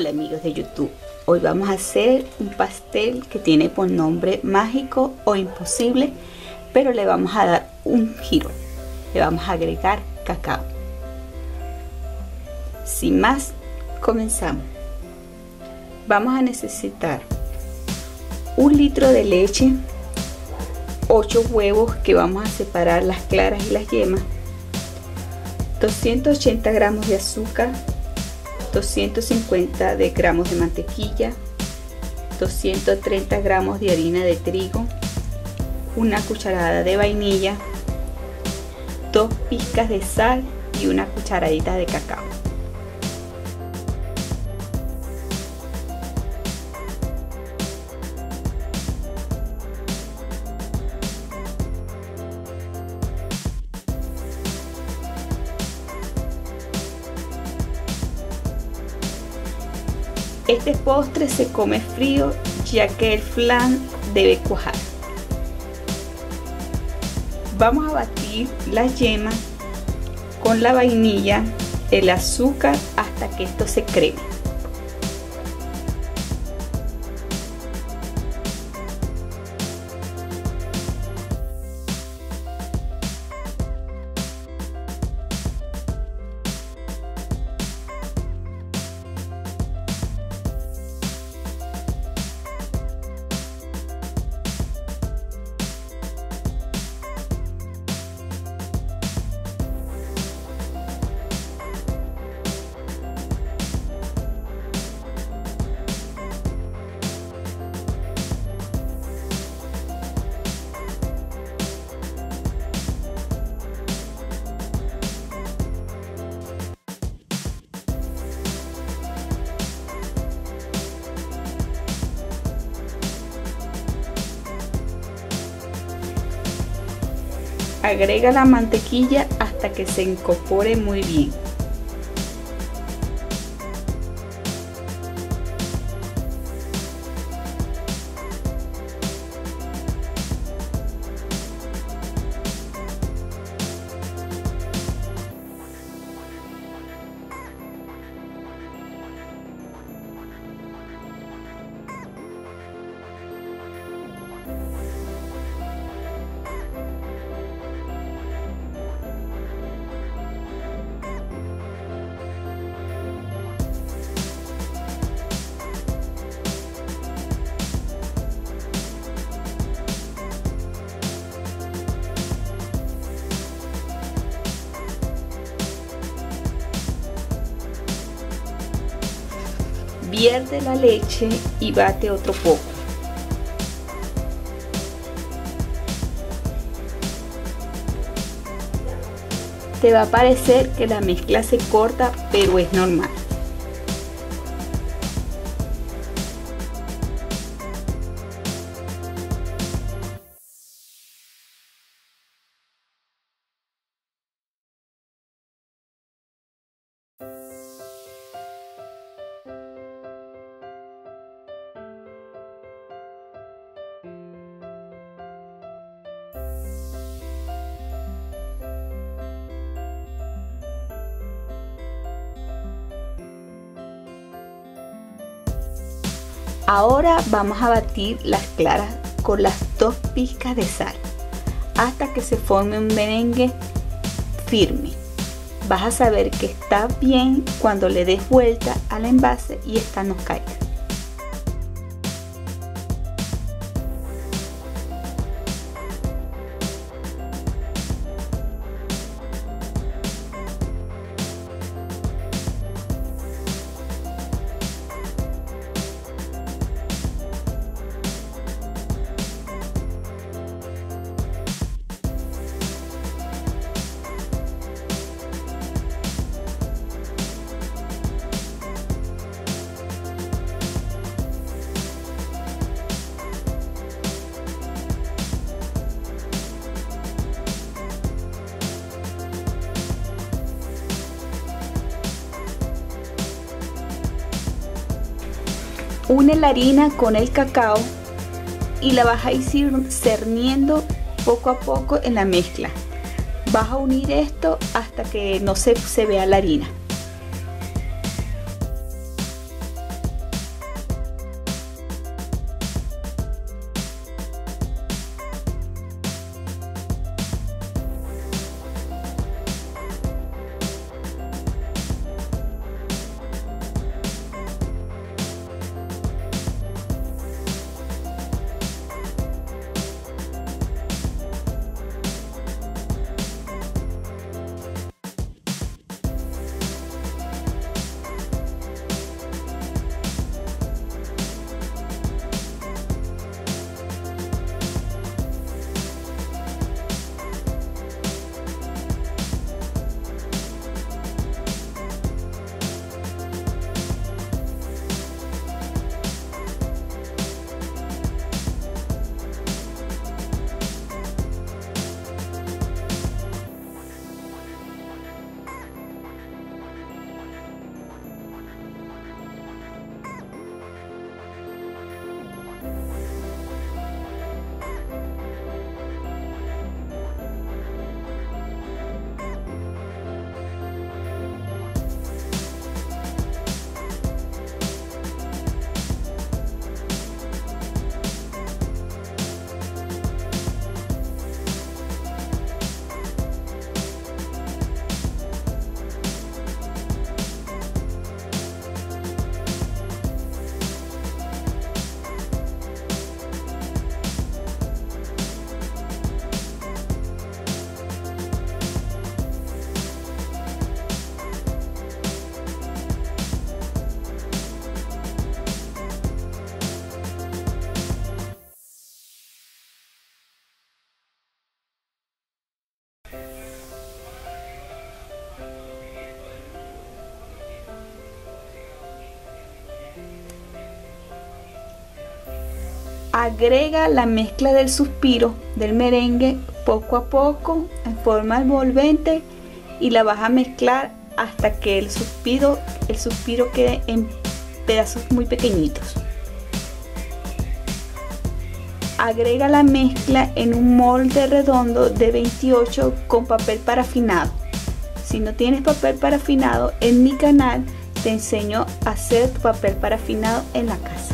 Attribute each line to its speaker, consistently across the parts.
Speaker 1: Hola amigos de YouTube, hoy vamos a hacer un pastel que tiene por nombre mágico o imposible, pero le vamos a dar un giro, le vamos a agregar cacao. Sin más, comenzamos. Vamos a necesitar 1 litro de leche, 8 huevos que vamos a separar las claras y las yemas, 280 gramos de azúcar, 250 gramos de mantequilla, 230 gramos de harina de trigo, 1 cucharada de vainilla, 2 pizcas de sal y 1 cucharadita de cacao. Este postre se come frío, ya que el flan debe cuajar. Vamos a batir la yema con la vainilla, el azúcar hasta que esto se creme. Agrega la mantequilla hasta que se incorpore muy bien. Vierte la leche y bate otro poco. Te va a parecer que la mezcla se corta, pero es normal. Ahora vamos a batir las claras con las 2 pizcas de sal hasta que se forme un merengue firme. Vas a saber que está bien cuando le des vuelta al envase y esta no caiga. Une la harina con el cacao y la vas a ir cerniendo poco a poco en la mezcla. Vas a unir esto hasta que no se vea la harina. Agrega la mezcla del suspiro del merengue poco a poco en forma envolvente y la vas a mezclar hasta que el suspiro quede en pedazos muy pequeñitos. Agrega la mezcla en un molde redondo de 28 con papel parafinado. Si no tienes papel parafinado, en mi canal te enseño a hacer tu papel parafinado en la casa.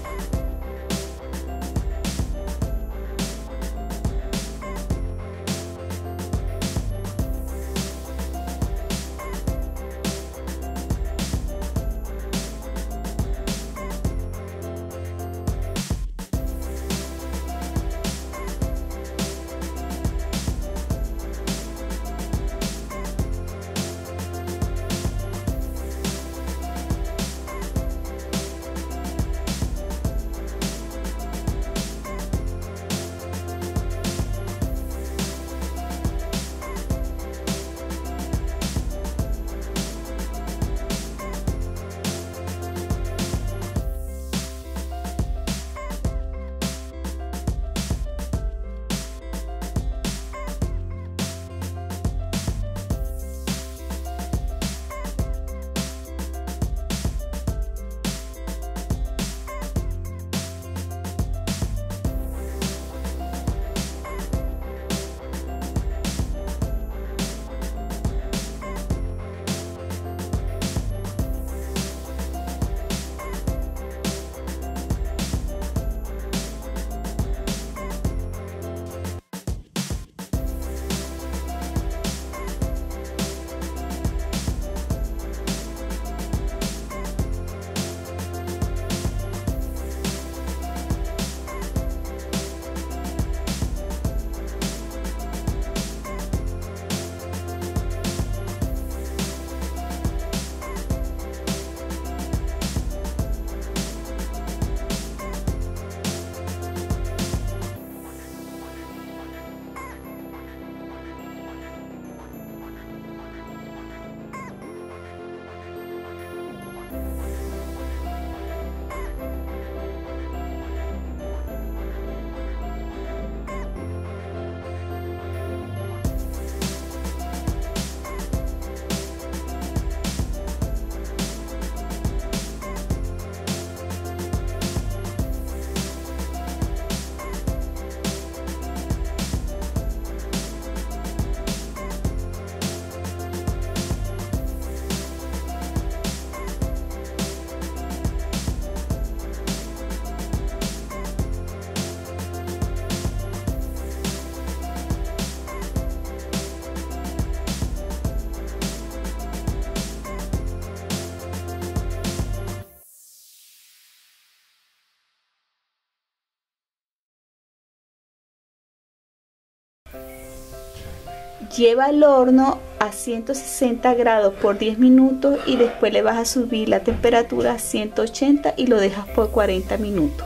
Speaker 1: Lleva al horno a 160 grados por 10 minutos y después le vas a subir la temperatura a 180 y lo dejas por 40 minutos.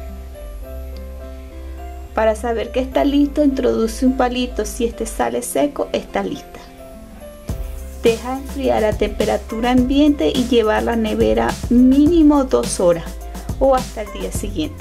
Speaker 1: Para saber que está listo, introduce un palito. Si este sale seco, está lista. Deja enfriar a temperatura ambiente y llevar a la nevera mínimo 2 horas o hasta el día siguiente.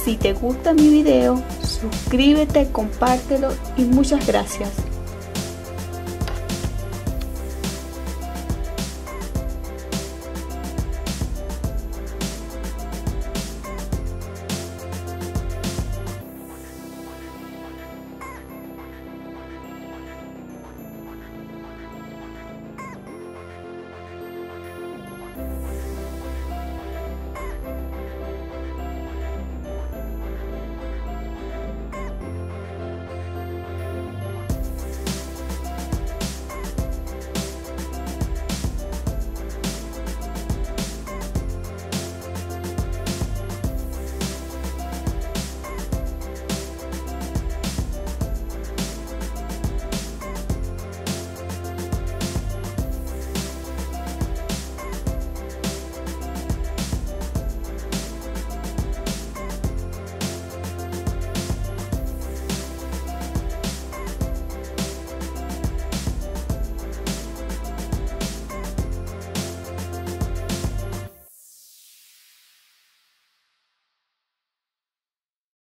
Speaker 1: Si te gusta mi video, suscríbete, compártelo y muchas gracias.